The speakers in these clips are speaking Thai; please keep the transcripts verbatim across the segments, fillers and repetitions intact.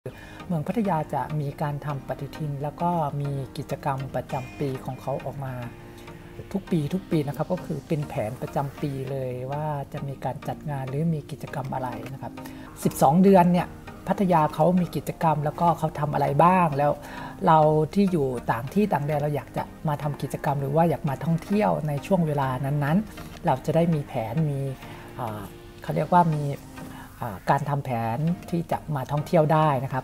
เมืองพัทยาจะมีการทำปฏิทินแล้วก็มีกิจกรรมประจำปีของเขาออกมาทุกปีทุกปีนะครับก็คือเป็นแผนประจำปีเลยว่าจะมีการจัดงานหรือมีกิจกรรมอะไรนะครับสิบสองเดือนเนี่ยพัทยาเขามีกิจกรรมแล้วก็เขาทำอะไรบ้างแล้วเราที่อยู่ต่างที่ต่างแดนเราอยากจะมาทำกิจกรรมหรือว่าอยากมาท่องเที่ยวในช่วงเวลานั้นๆเราจะได้มีแผนมีเขาเรียกว่ามีการทำแผนที่จะมาท่องเที่ยวได้นะครับ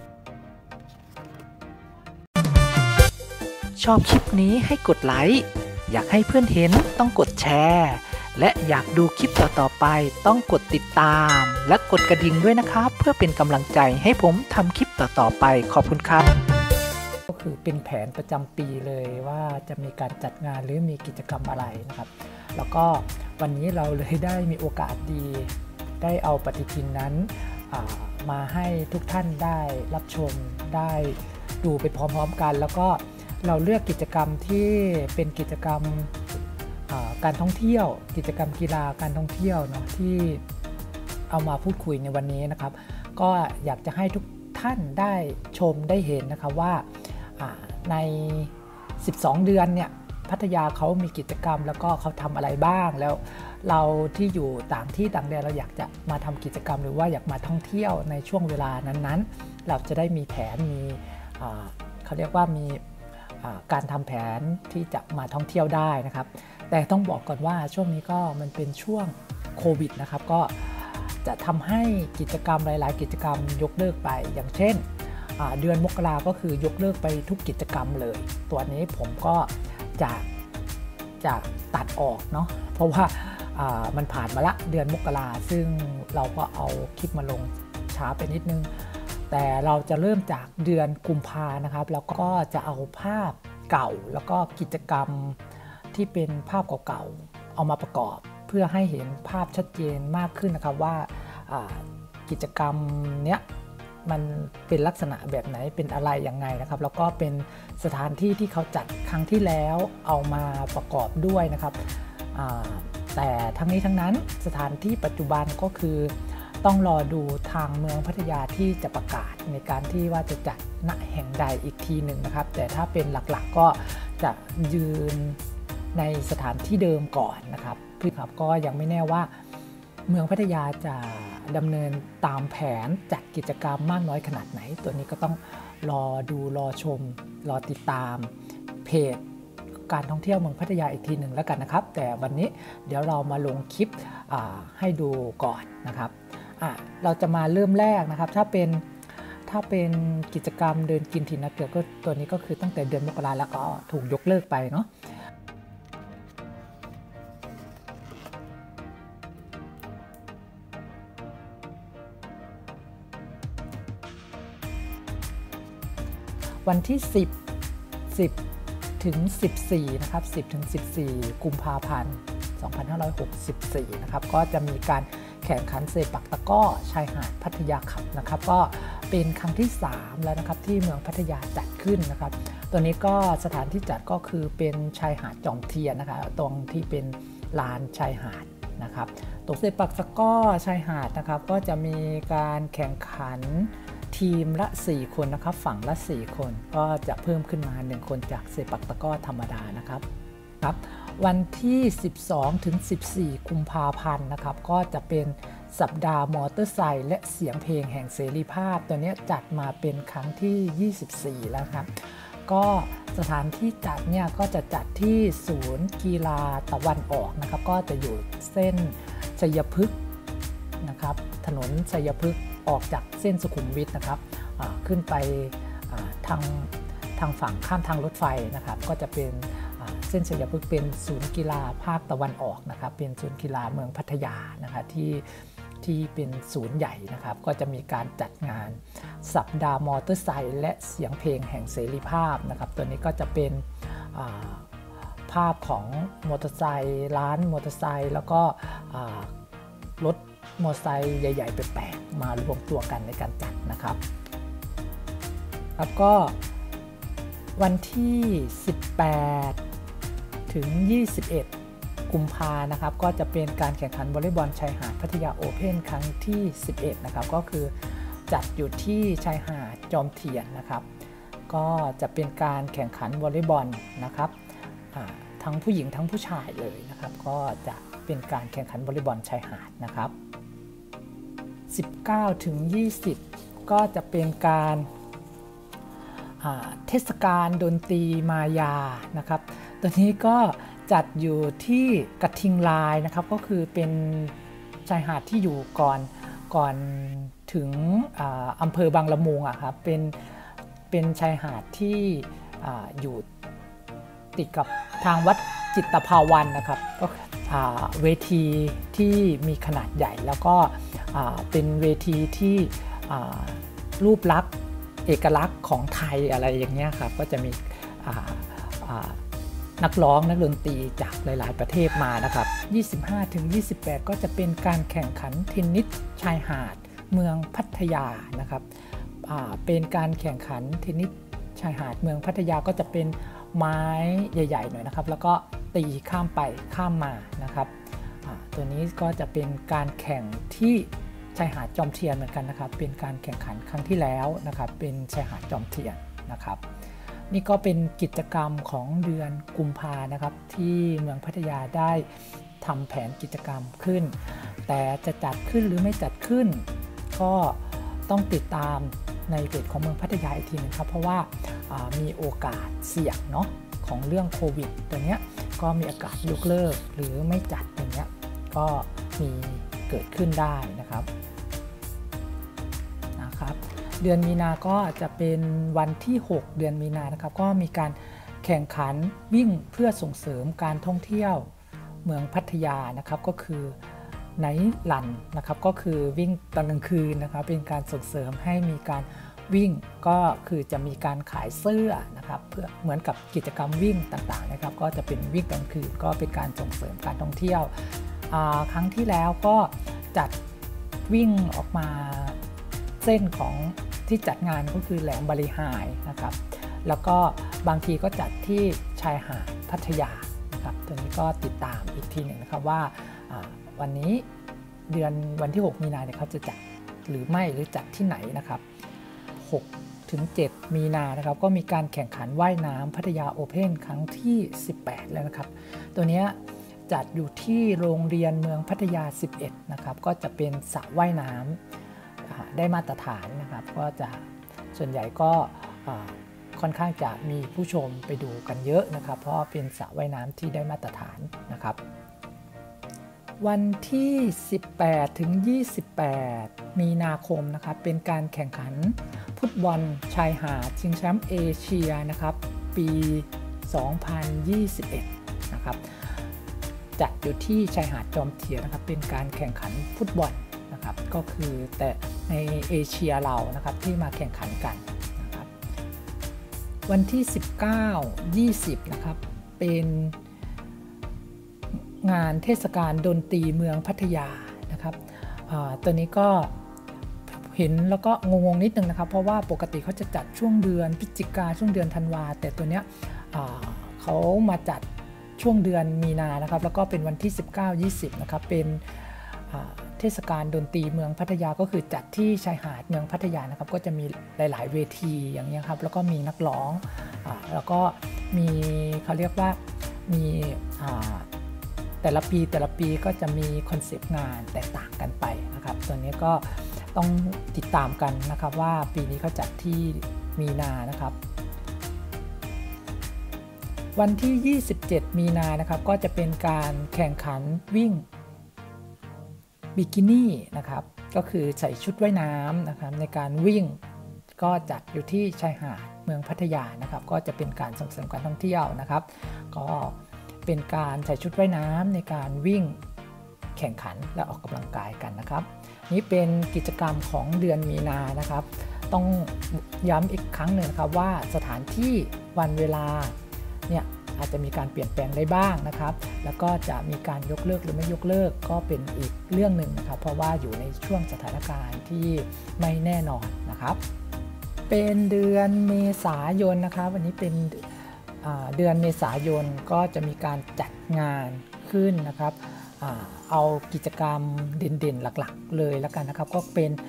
ชอบคลิปนี้ให้กดไลค์อยากให้เพื่อนเห็นต้องกดแชร์และอยากดูคลิปต่อๆไปต้องกดติดตามและกดกระดิ่งด้วยนะครับเพื่อเป็นกำลังใจให้ผมทำคลิปต่อๆไปขอบคุณครับก็คือเป็นแผนประจำปีเลยว่าจะมีการจัดงานหรือมีกิจกรรมอะไรนะครับแล้วก็วันนี้เราเลยได้มีโอกาสดีได้เอาปฏิทินนั้นมาให้ทุกท่านได้รับชมได้ดูไปพร้อมๆกันแล้วก็เราเลือกกิจกรรมที่เป็นกิจกรรมการท่องเที่ยวกิจกรรมกีฬาการท่องเที่ยวเนาะที่เอามาพูดคุยในวันนี้นะครับก็อยากจะให้ทุกท่านได้ชมได้เห็นนะครับว่าในสิบสองเดือนเนี่ยพัทยาเขามีกิจกรรมแล้วก็เขาทำอะไรบ้างแล้วเราที่อยู่ต่างที่ต่างแดนเราอยากจะมาทำกิจกรรมหรือว่าอยากมาท่องเที่ยวในช่วงเวลานั้นๆเราจะได้มีแผนมีเขาเรียกว่ามีการทำแผนที่จะมาท่องเที่ยวได้นะครับแต่ต้องบอกก่อนว่าช่วงนี้ก็มันเป็นช่วงโควิดนะครับก็จะทำให้กิจกรรมหลายๆกิจกรรมยกเลิกไปอย่างเช่นเดือนมกราก็คือยกเลิกไปทุกกิจกรรมเลยตัวนี้ผมก็จะจะตัดออกเนาะเพราะว่ามันผ่านมาละเดือนมกราซึ่งเราก็เอาคลิปมาลงช้าไปนิดนึงแต่เราจะเริ่มจากเดือนกุมภานะครับแล้วก็จะเอาภาพเก่าแล้วก็กิจกรรมที่เป็นภาพเก่าๆเอามาประกอบเพื่อให้เห็นภาพชัดเจนมากขึ้นนะครับว่ากิจกรรมเนี้ยมันเป็นลักษณะแบบไหนเป็นอะไรยังไงนะครับแล้วก็เป็นสถานที่ที่เขาจัดครั้งที่แล้วเอามาประกอบด้วยนะครับแต่ทั้งนี้ทั้งนั้นสถานที่ปัจจุบันก็คือต้องรอดูทางเมืองพัทยาที่จะประกาศในการที่ว่าจะจัดณแห่งใดอีกทีหนึ่งนะครับแต่ถ้าเป็นหลักๆก็จะยืนในสถานที่เดิมก่อนนะครับพี่ครับก็ยังไม่แน่ว่าเมืองพัทยาจะดำเนินตามแผนจัดกิจกรรมมากน้อยขนาดไหนตัวนี้ก็ต้องรอดูรอชมรอติดตามเพจการท่องเที่ยวเมืองพัทยาอีกทีหนึ่งแล้วกันนะครับแต่วันนี้เดี๋ยวเรามาลงคลิปให้ดูก่อนนะครับเราจะมาเริ่มแรกนะครับถ้าเป็นถ้าเป็นกิจกรรมเดินกินถิ่นนาเกลือก็ตัวนี้ก็คือตั้งแต่เดือนมกราแล้วก็ถูกยกเลิกไปเนาะวันที่สิบ สิบถึงสิบสี่นะครับสิบถึงสิบสี่กุมภาพันธ์สองพันห้าร้อยหกสิบสี่นะครับก็จะมีการแข่งขันเซปักตะกร้อชายหาดพัทยาคัพนะครับก็เป็นครั้งที่สามแล้วนะครับที่เมืองพัทยาจัดขึ้นนะครับตัวนี้ก็สถานที่จัดก็คือเป็นชายหาดจอมเทียนนะคะตรงที่เป็นลานชายหาดนะครับตรงเซปักตะกร้อชายหาดนะครับก็จะมีการแข่งขันทีมละสี่คนนะครับฝั่งละสี่คนก็จะเพิ่มขึ้นมาหนึ่งคนจากเซปักตะกร้อธรรมดานะครับครับวันที่สิบสองถึงสิบสี่กุมภาพันธ์นะครับก็จะเป็นสัปดาห์มอเตอร์ไซค์และเสียงเพลงแห่งเสรีภาพตัวนี้จัดมาเป็นครั้งที่ยี่สิบสี่แล้วครับก็สถานที่จัดเนี่ยก็จะจัดที่ศูนย์กีฬาตะวันออกนะครับก็จะอยู่เส้นชัยพฤกษ์นะครับถนนชัยพฤกษ์ออกจากเส้นสุขุมวิทนะครับขึ้นไปทางทางฝั่งข้ามทางรถไฟนะครับก็จะเป็นเส้นชัยพฤกษ์เป็นศูนย์กีฬาภาคตะวันออกนะครับเป็นศูนย์กีฬาเมืองพัทยานะคะที่ที่เป็นศูนย์ใหญ่นะครับก็จะมีการจัดงานสัปดาห์มอเตอร์ไซค์และเสียงเพลงแห่งเสรีภาพนะครับตัวนี้ก็จะเป็นภาพของมอเตอร์ไซค์ร้านมอเตอร์ไซค์แล้วก็รถมอเตอร์ไซค์ใหญ่ๆแปลกๆมารวมตัวกันในการจัดนะครับแล้วก็วันที่สิบแปดถึงยี่สิบเอ็ดกุมภานะครับก็จะเป็นการแข่งขันวอลเลย์บอลชายหาดพัทยาโอเพ่นครั้งที่สิบเอ็ดนะครับก็คือจัดอยู่ที่ชายหาดจอมเทียนนะครับก็จะเป็นการแข่งขันวอลเลย์บอลนะครับทั้งผู้หญิงทั้งผู้ชายเลยนะครับก็จะเป็นการแข่งขันวอลเลย์บอลชายหาดนะครับสิบเก้าถึงยี่สิบก็จะเป็นการเทศกาลดนตรีมายานะครับตัวนี้ก็จัดอยู่ที่กระทิงลายนะครับก็คือเป็นชายหาดที่อยู่ก่อนก่อนถึงอำเภอบางละมุงอะครับเป็นเป็นชายหาดที่อยู่ติดกับทางวัดจิตภาวันนะครับก็เวทีที่มีขนาดใหญ่แล้วก็เป็นเวทีที่รูปลักษณ์เอกลักษณ์ของไทยอะไรอย่างเงี้ยครับก็จะมีนักร้องนักดนตรีจากหลายๆประเทศมานะครับ ยี่สิบห้าถึงยี่สิบแปด ก็จะเป็นการแข่งขันเทนนิสชายหาดเมืองพัทยานะครับเป็นการแข่งขันเทนนิสชายหาดเมืองพัทยาก็จะเป็นไม้ใหญ่ๆหน่อยนะครับแล้วก็ตีข้ามไปข้ามมานะครับตัวนี้ก็จะเป็นการแข่งที่ชายหาดจอมเทียนเหมือนกันนะครับเป็นการแข่งขันครั้งที่แล้วนะครับเป็นชายหาดจอมเทียนนะครับนี่ก็เป็นกิจกรรมของเดือนกุมภานะครับที่เมืองพัทยาได้ทำแผนกิจกรรมขึ้นแต่จะจัดขึ้นหรือไม่จัดขึ้นก็ต้องติดตามในเพจของเมืองพัทยาอีกทีนึงครับเพราะว่ามีโอกาสเสี่ยงเนาะของเรื่องโควิดตัวเนี้ยก็มีโอกาสยกเลิกหรือไม่จัดอย่างเงี้ยก็มีเกิดขึ้นได้นะครับนะครับเดือนมีนาก็จะเป็นวันที่หกเดือนมีนานะครับก็มีการแข่งขันวิ่งเพื่อส่งเสริมการท่องเที่ยวเมืองพัทยานะครับก็คือไนท์รันนะครับก็คือวิ่งตอนกลางคืนนะครับเป็นการส่งเสริมให้มีการวิ่งก็คือจะมีการขายเสื้อนะครับเพื่อเหมือนกับกิจกรรมวิ่งต่างๆนะครับก็จะเป็นวิ่งกลางคืนก็เป็นการส่งเสริมการท่องเที่ยวครั้งที่แล้วก็จัดวิ่งออกมาเส้นของที่จัดงานก็คือแหลมบริหายนะครับแล้วก็บางทีก็จัดที่ชายหาดพัทยานะครับตัวนี้ก็ติดตามอีกทีหนึ่งนะครับว่าวันนี้เดือนวันที่หกมีนาเนี่ยเขาจะจัดหรือไม่หรือจัดที่ไหนนะครับหกถึงเจ็ดมีนานะครับก็มีการแข่งขันว่ายน้ำพัทยาโอเพ่นครั้งที่สิบแปดแล้วนะครับตัวนี้จัดอยู่ที่โรงเรียนเมืองพัทยาสิบเอ็ดนะครับก็จะเป็นสระว่ายน้ำได้มาตรฐานนะครับก็จะส่วนใหญ่ก็ค่อนข้างจะมีผู้ชมไปดูกันเยอะนะครับเพราะเป็นสระว่ายน้ำที่ได้มาตรฐานนะครับวันที่สิบแปดถึงยี่สิบแปดมีนาคมนะครับเป็นการแข่งขันฟุตบอลชายหาดชิงแชมป์เอเชียนะครับปีสองพันยี่สิบเอ็ดนะครับจัดอยู่ที่ชายหาดจอมเทียนนะครับเป็นการแข่งขันฟุตบอลนะครับก็คือแต่ในเอเชียเรานะครับที่มาแข่งขันกันนะครับวันที่สิบเก้า ยี่สิบนะครับเป็นงานเทศกาลดนตรีเมืองพัทยานะครับตัวนี้ก็เห็นแล้วก็งงๆนิดนึงนะครับเพราะว่าปกติเขาจะจัดช่วงเดือนพฤศจิกาช่วงเดือนธันวาแต่ตัวเนี้ยเขามาจัดช่วงเดือนมีนานะครับแล้วก็เป็นวันที่สิบเก้า ยี่สิบนะครับเป็นเทศกาลดนตรีเมืองพัทยาก็คือจัดที่ชายหาดเมืองพัทยานะครับก็จะมีหลายๆเวทีอย่างนี้ครับแล้วก็มีนักร้องแล้วก็มีเขาเรียกว่ามีแต่ละปีแต่ละปีก็จะมีคอนเซปต์งานแตกต่างกันไปนะครับตัวนี้ก็ต้องติดตามกันนะครับว่าปีนี้เขาจัดที่มีนานะครับวันที่ยี่สิบเจ็ดมีนานะครับก็จะเป็นการแข่งขันวิ่งบิกินี่นะครับก็คือใส่ชุดว่ายน้ำนะครับในการวิ่งก็จัดอยู่ที่ชายหาดเมืองพัทยานะครับก็จะเป็นการส่งเสริมการท่องเที่ยวนะครับก็เป็นการใส่ชุดว่ายน้ำในการวิ่งแข่งขันและออกกำลังกายกันนะครับนี่เป็นกิจกรรมของเดือนมีนานะครับต้องย้ำอีกครั้งหนึ่งนะครับว่าสถานที่วันเวลาเนี่ยอาจจะมีการเปลี่ยนแปลงได้บ้างนะครับแล้วก็จะมีการยกเลิกหรือไม่ยกเลิกก็เป็นอีกเรื่องหนึ่งนะครับเพราะว่าอยู่ในช่วงสถานการณ์ที่ไม่แน่นอนนะครับเป็นเดือนเมษายนนะครับวันนี้เป็นเดือนเมษายนก็จะมีการจัดงานขึ้นนะครับเอากิจกรรมเด่นๆหลักๆเลยแล้วกันนะครับก็เป็น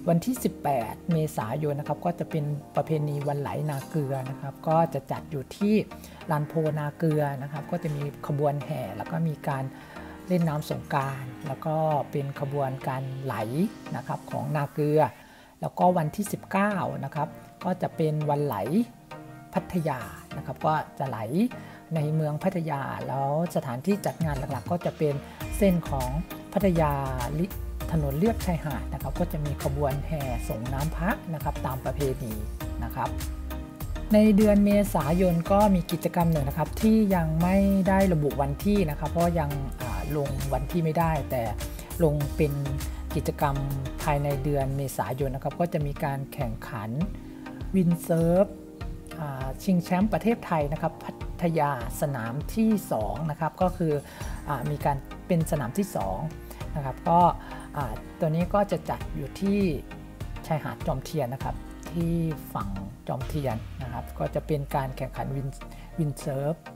วันที่สิบแปดเมษายนนะครับก็จะเป็นประเพณีวันไหลนาเกลือนะครับก็จะจัดอยู่ที่ลานโพนาเกลือนะครับก็จะมีขบวนแห่แล้วก็มีการเล่นน้ำสงกรานต์แล้วก็เป็นขบวนการไหลนะครับของนาเกลือแล้วก็วันที่สิบเก้านะครับก็จะเป็นวันไหลพัทยานะครับก็จะไหลในเมืองพัทยาแล้วสถานที่จัดงานหลักๆก็จะเป็นเส้นของพัทยาถนนเลียบชายหาดนะครับก็จะมีขบวนแห่ส่งน้ำพระนะครับตามประเพณีนะครับในเดือนเมษายนก็มีกิจกรรมหนึ่งนะครับที่ยังไม่ได้ระบุวันที่นะครับเพราะยังลงวันที่ไม่ได้แต่ลงเป็นกิจกรรมภายในเดือนเมษายนนะครับก็จะมีการแข่งขันวินเซิร์ฟชิงแชมป์ประเทศไทยนะครับพัทยาสนามที่สองนะครับก็คืออมีการเป็นสนามที่สองนะครับก็ตัวนี้ก็จะจัดอยู่ที่ชายหาดจอมเทียนนะครับที่ฝั่งจอมเทียนนะครับก็จะเป็นการแข่งขันวินวินเซิร์ฟ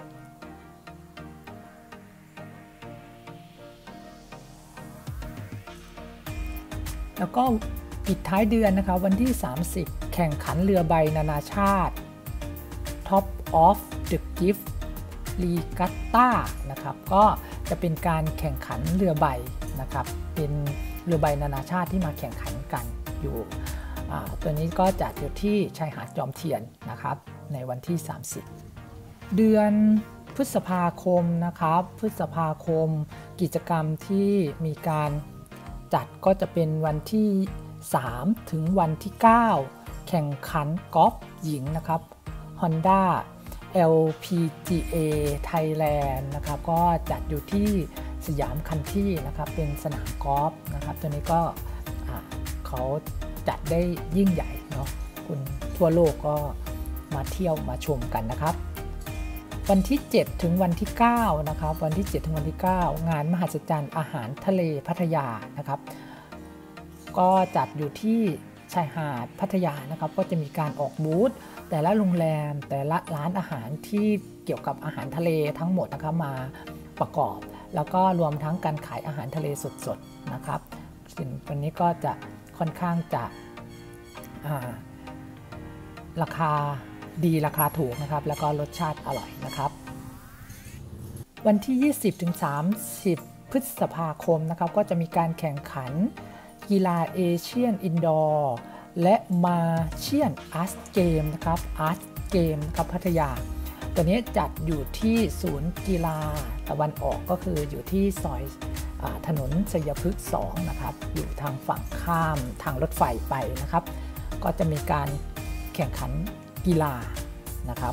แล้วก็ปิดท้ายเดือนนะครับวันที่สามสิบแข่งขันเรือใบนานาชาติ Top of the Gift Regatta นะครับก็จะเป็นการแข่งขันเรือใบนะครับเป็นเรือใบนานาชาติที่มาแข่งขันกันอยู่ตัวนี้ก็จัดอยู่ที่ชายหาดจอมเทียนนะครับในวันที่สามสิบเดือนพฤษภาคมนะครับพฤษภาคมกิจกรรมที่มีการจัดก็จะเป็นวันที่สามถึงวันที่เก้าแข่งขันกอล์ฟหญิงนะครับ Honda แอล พี จี เอ Thailand นะครับก็จัดอยู่ที่สยามคันที่นะครับเป็นสนามกอล์ฟนะครับตัวนี้ก็เขาจัดได้ยิ่งใหญ่เนาะคนทั่วโลกก็มาเที่ยวมาชมกันนะครับวันที่เจ็ดถึงวันที่เก้านะครับวันที่เจ็ดถึงวันที่เก้างานมหัศจรรย์อาหารทะเลพัทยานะครับก็จัดอยู่ที่ชายหาดพัทยานะครับก็จะมีการออกบูธแต่ละโรงแรมแต่ละร้านอาหารที่เกี่ยวกับอาหารทะเลทั้งหมดนะครับมาประกอบแล้วก็รวมทั้งการขายอาหารทะเลสดๆนะครับสิ่งตัวนี้ก็จะค่อนข้างจะราคาดีราคาถูกนะครับแล้วก็รสชาติอร่อยนะครับวันที่ ยี่สิบถึงสามสิบ พฤษภาคมนะครับก็จะมีการแข่งขันกีฬาเอเชียนอินดอร์และมาเชียนอาร์ตเกมนะครับอาร์ตเกมครับพัทยาตัวนี้จัดอยู่ที่ศูนย์กีฬาตะวันออกก็คืออยู่ที่ซอยถนนสยพฤกษ์สองนะครับอยู่ทางฝั่งข้ามทางรถไฟไปนะครับก็จะมีการแข่งขันกีฬานะครับ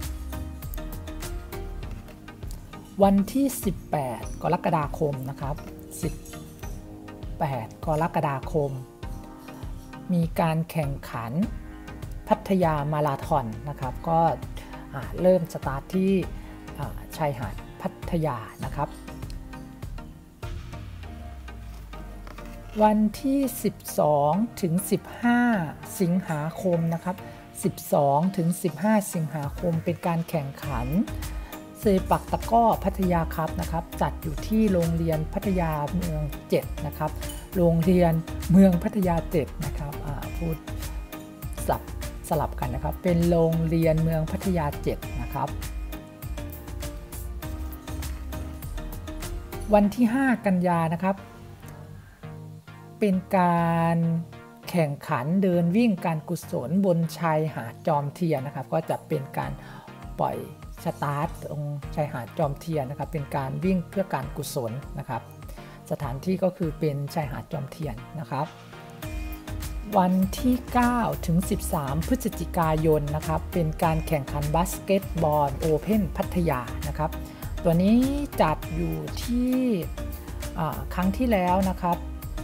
วันที่สิบแปดกรกฎาคมนะครับสิบแปดกรกฎาคมมีการแข่งขันพัทยามาราธอนนะครับก็เริ่มสตาร์ทที่ชายหาดพัทยานะครับวันที่สิบสองถึงสิบห้าสิงหาคมนะครับสิบสองถึงสิบห้าสิงหาคมเป็นการแข่งขันเซปักตะกร้อพัทยาครับนะครับจัดอยู่ที่โรงเรียนพัทยาเมืองเจ็ดนะครับโรงเรียนเมืองพัทยาเจ็ดนะครับพูดสับสลับกันนะครับเป็นโรงเรียนเมืองพัทยาเจ็ดนะครับวันที่ห้ากันยานะครับเป็นการแข่งขันเดินวิ่งการกุศลบนชายหาดจอมเทียนนะครับก็จะเป็นการปล่อยสตาร์ทตรงชายหาดจอมเทียนนะครับเป็นการวิ่งเพื่อการกุศลนะครับสถานที่ก็คือเป็นชายหาดจอมเทียนนะครับวันที่เก้าถึงสิบสามพฤศจิกายนนะครับเป็นการแข่งขันบาสเกตบอลโอเพ่นพัทยานะครับตัวนี้จัดอยู่ที่ครั้งที่แล้วนะครับ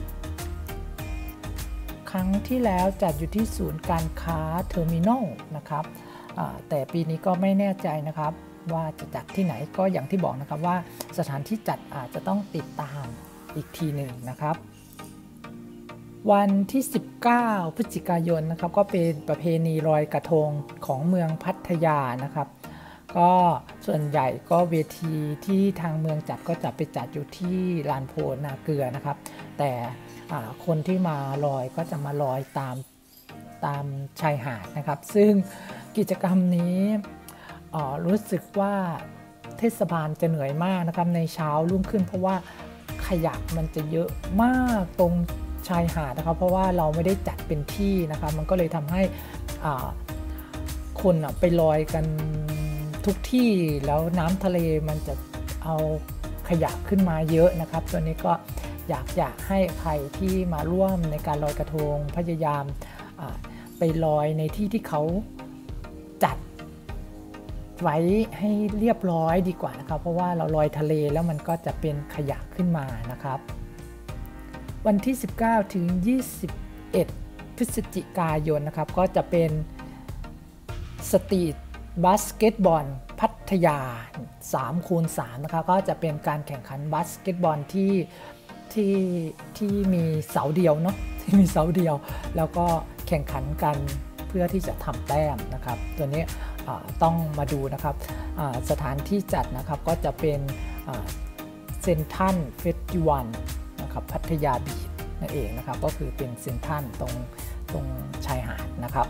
ครั้งที่แล้วจัดอยู่ที่ศูนย์การค้าเทอร์มินอลนะครับแต่ปีนี้ก็ไม่แน่ใจนะครับว่าจะจัดที่ไหนก็อย่างที่บอกนะครับว่าสถานที่จัดอาจจะต้องติดตามอีกทีหนึ่งนะครับวันที่สิบเก้าพฤศจิกายนนะครับก็เป็นประเพณีลอยกระทงของเมืองพัทยานะครับก็ส่วนใหญ่ก็เวทีที่ทางเมืองจัดก็จะไปจัดอยู่ที่ลานโพนาเกลือนะครับแต่คนที่มาลอยก็จะมาลอยตามตามชายหาดนะครับซึ่งกิจกรรมนี้รู้สึกว่าเทศบาลจะเหนื่อยมากนะครับในเช้ารุ่งขึ้นเพราะว่าขยะมันจะเยอะมากตรงชายหาดนะครับเพราะว่าเราไม่ได้จัดเป็นที่นะครับมันก็เลยทำให้คนไปลอยกันทุกที่แล้วน้ำทะเลมันจะเอาขยะขึ้นมาเยอะนะครับตัวนี้ก็อยากอยากให้ใครที่มาร่วมในการลอยกระทงพยายามไปลอยในที่ที่เขาจัดไว้ให้เรียบร้อยดีกว่านะครับเพราะว่าเราลอยทะเลแล้วมันก็จะเป็นขยะขึ้นมานะครับวันที่สิบเก้าถึงยี่สิบเอ็ดพฤศจิกายนนะครับก็จะเป็นสตรีทบาสเกตบอลพัทยา สามคูณสาม นะครับก็จะเป็นการแข่งขันบาสเกตบอลที่ที่ที่มีเสาเดียวเนาะที่มีเสาเดียวแล้วก็แข่งขันกันเพื่อที่จะทำแต้มนะครับตัวนี้ต้องมาดูนะครับสถานที่จัดนะครับก็จะเป็นเซนทรัลเฟสติวัลนะครับพัทยาบีชนั่นเองนะครับก็คือเป็นเซนทรัลตรงตรงชายหาดนะครับ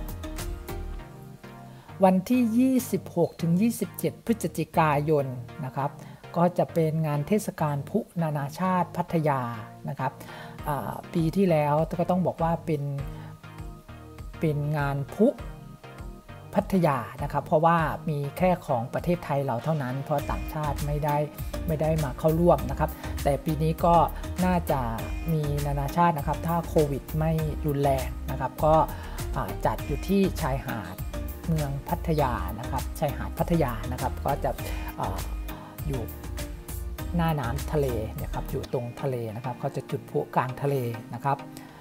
วันที่ ยี่สิบหกถึงยี่สิบเจ็ด พฤศจิกายนนะครับก็จะเป็นงานเทศกาลพลุนานาชาติพัทยานะครับปีที่แล้วก็ต้องบอกว่าเป็นเป็นงานพลุพัทยานะครับเพราะว่ามีแค่ของประเทศไทยเราเท่านั้นเพราะต่างชาติไม่ได้ไม่ได้มาเข้าร่วมนะครับแต่ปีนี้ก็น่าจะมีนานาชาตินะครับถ้าโควิดไม่รุนแรงนะครับก็จัดอยู่ที่ชายหาดเมืองพัทยานะครับชายหาดพัทยานะครับก็จะ อ, อยู่หน้าน้ำทะเลนะครับอยู่ตรงทะเลนะครับเขาจะจุดพลุกลางทะเลนะครับ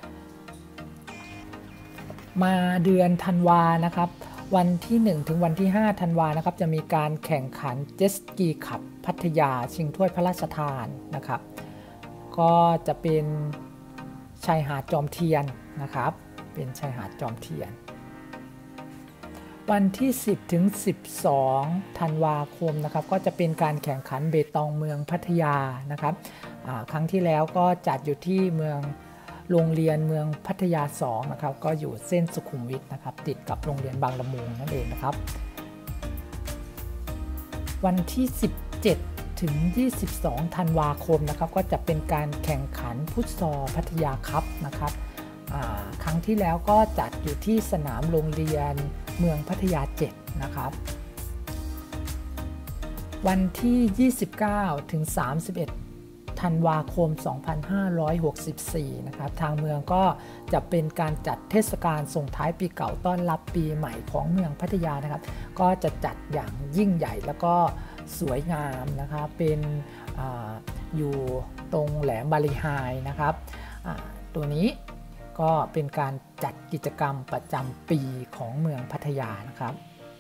มาเดือนธันวานะครับวันที่หนึ่งถึงวันที่ห้าธันวานะครับจะมีการแข่งขันเจ็ตสกีขับพัทยาชิงถ้วยพระราชทานนะครับก็จะเป็นชายหาดจอมเทียนนะครับเป็นชายหาดจอมเทียนวันที่สิบถึงสิบสองธันวาคมนะครับก็จะเป็นการแข่งขันเบตองเมืองพัทยานะครับครั้งที่แล้วก็จัดอยู่ที่เมืองโรงเรียนเมืองพัทยาสองนะครับก็อยู่เส้นสุขุมวิทนะครับติดกับโรงเรียนบางละมุงนั่นเองนะครับวันที่สิบเจ็ดถึงยี่สิบสองธันวาคมนะครับก็จะเป็นการแข่งขันฟุตซอลพัทยาคัพนะครับครั้งที่แล้วก็จัดอยู่ที่สนามโรงเรียนเมืองพัทยาเจ็ดนะครับวันที่ยี่สิบเก้าถึงสามสิบเอ็ดธันวาคมสองพันห้าร้อยหกสิบสี่นะครับทางเมืองก็จะเป็นการจัดเทศกาลส่งท้ายปีเก่าต้อนรับปีใหม่ของเมืองพัทยานะครับก็จะจัดอย่างยิ่งใหญ่แล้วก็สวยงามนะครับเป็น อ, อยู่ตรงแหลมบาลีไฮนะครับตัวนี้ก็เป็นการจัดกิจกรรมประจำปีของเมืองพัทยานะครับ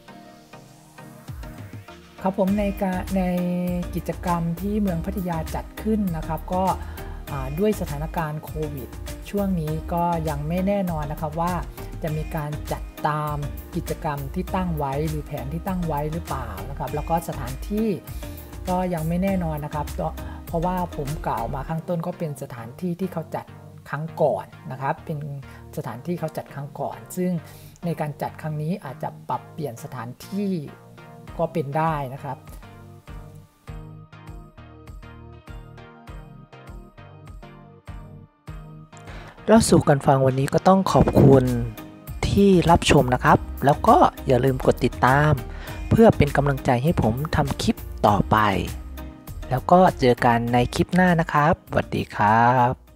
ครับผมในการในกิจกรรมที่เมืองพัทยาจัดขึ้นนะครับก็ด้วยสถานการณ์โควิดช่วงนี้ก็ยังไม่แน่นอนนะครับว่าจะมีการจัดตามกิจกรรมที่ตั้งไว้หรือแผนที่ตั้งไว้หรือเปล่านะครับแล้วก็สถานที่ก็ยังไม่แน่นอนนะครับเพราะว่าผมกล่าวมาข้างต้นก็เป็นสถานที่ที่เขาจัดครั้งก่อนนะครับเป็นสถานที่เขาจัดครั้งก่อนซึ่งในการจัดครั้งนี้อาจจะปรับเปลี่ยนสถานที่ก็เป็นได้นะครับเล่าสู่กันฟังวันนี้ก็ต้องขอบคุณที่รับชมนะครับแล้วก็อย่าลืมกดติดตามเพื่อเป็นกำลังใจให้ผมทำคลิปต่อไปแล้วก็เจอกันในคลิปหน้านะครับสวัสดีครับ